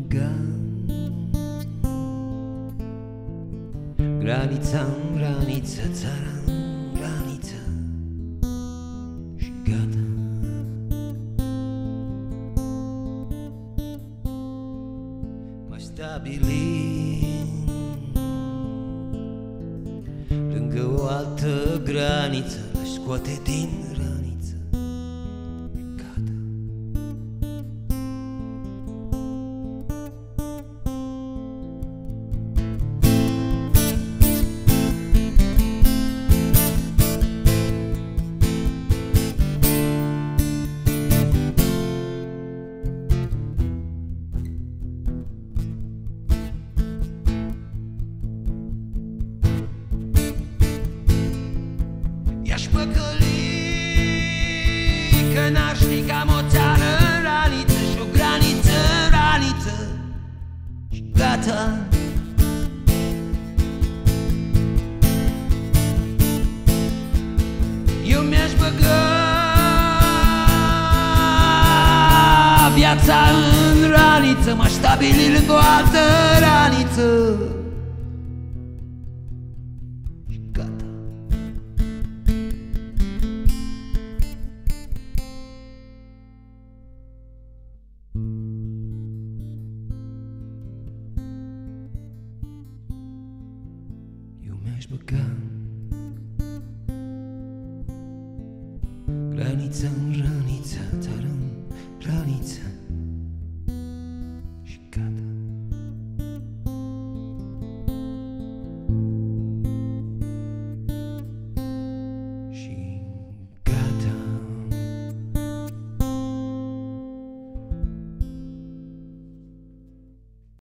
băgam granița-n graniță, țara-n graniță și gata. Mă stabilim lângă o altă graniță, l-aș scoate din graniță și gata. I-aș păcăli că n-ar ști că am o țară în raniță și o graniță în raniță și gata. Eu mi-aș băga viața în raniță, m-aș stabili lângă o altă raniță și gata. Eu mi-aș băga granița în raniță,